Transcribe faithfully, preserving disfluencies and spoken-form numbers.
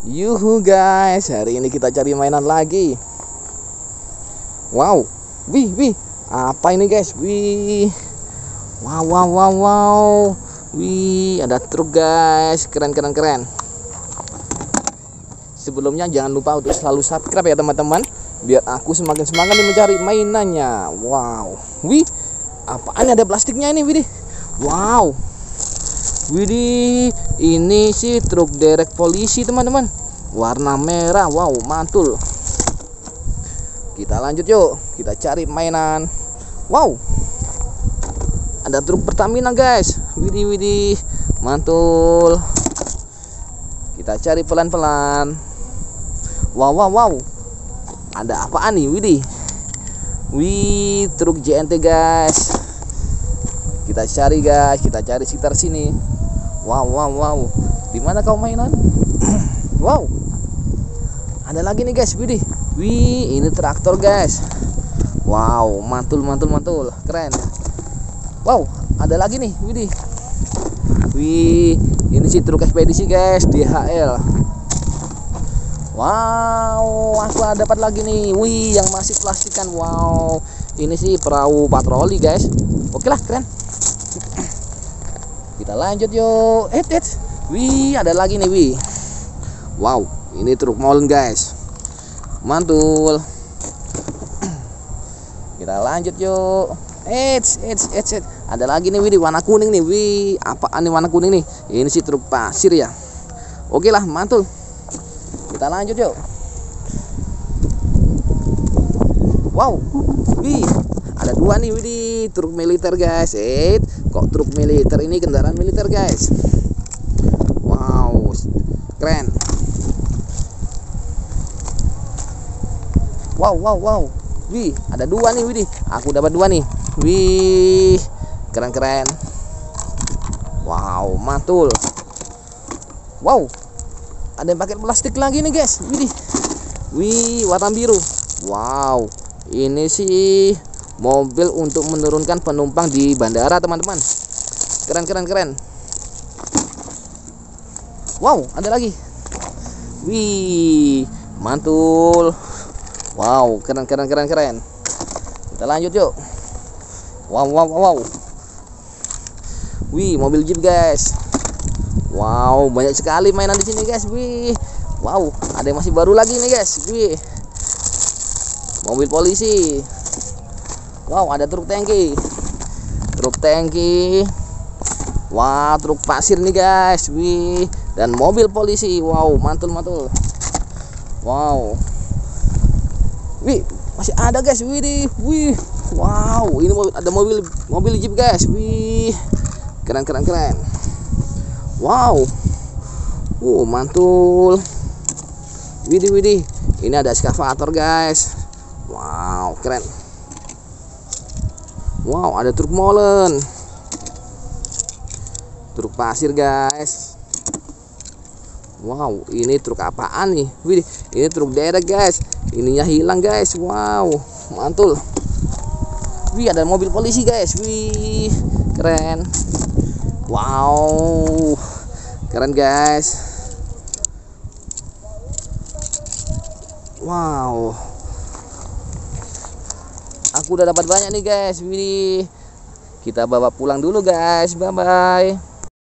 Yuhu guys, hari ini kita cari mainan lagi. Wow, wih wih, apa ini guys? Wih, wow wow wow wow, wih ada truk guys, keren keren keren. Sebelumnya jangan lupa untuk selalu subscribe ya teman-teman, biar aku semakin semangat nih mencari mainannya. Wow, wih, apaan ada plastiknya ini, widih. Wow, widih, ini sih truk derek polisi teman-teman, warna merah. Wow, mantul. Kita lanjut yuk, kita cari mainan. Wow, ada truk Pertamina guys. Widih widih, mantul. Kita cari pelan-pelan. Wow wow wow, ada apaan nih? Widih, wih, truk J N T guys. Kita cari guys, kita cari sekitar sini. Wow wow wow, di mana kau mainan? Wow, ada lagi nih guys. Widih, wih, ini traktor guys. Wow, mantul mantul mantul, keren. Wow, ada lagi nih. Widih, wih, ini sih truk ekspedisi guys, D H L. Wow, aku dapat lagi nih. Wih, yang masih plastikan. Wow, ini sih perahu patroli guys. Oke lah, keren. Kita lanjut yuk. Eh, eh. Wih, ada lagi nih, wih. Wow, ini truk molen guys. Mantul. Kita lanjut yuk. Eh, eh, eh, eh. Ada lagi nih, wih, warna kuning nih. Wih, apaan nih warna kuning nih? Ini sih truk pasir ya. Oke lah, mantul. Kita lanjut yuk. Wow, wih, ada dua nih, widih, truk militer guys. Eh, kok truk militer ini kendaraan militer guys? Wow, keren. Wow, wow, wow, wih, ada dua nih, widih. Aku dapat dua nih. Wih, keren keren. Wow, mantul. Wow, ada yang pakai plastik lagi nih guys. Widih, wih, warna biru. Wow, ini sih mobil untuk menurunkan penumpang di bandara teman-teman. Keren keren keren. Wow, ada lagi. Wih, mantul. Wow, keren keren keren keren. Kita lanjut yuk. Wow wow wow. Wih, mobil jeep guys. Wow, banyak sekali mainan di sini guys. Wih, wow, ada yang masih baru lagi nih guys. Wih, mobil polisi. Wow, ada truk tangki, truk tangki. Wah, truk pasir nih guys. Wih, dan mobil polisi. Wow, mantul mantul. Wow, wih, masih ada guys. Wih, wih, wow, ini mobil, ada mobil mobil jeep guys. Wih, keren keren keren. Wow, uh, mantul. Widih widih, ini ada eskavator guys. Wow, keren. Wow, ada truk molen, truk pasir guys. Wow, ini truk apaan nih? Widih, ini truk derek guys. Ininya hilang guys. Wow, mantul. Wih, ada mobil polisi guys. Wih, keren. Wow, keren guys. Wow, aku udah dapat banyak nih guys. Wih, kita bawa pulang dulu guys. Bye bye.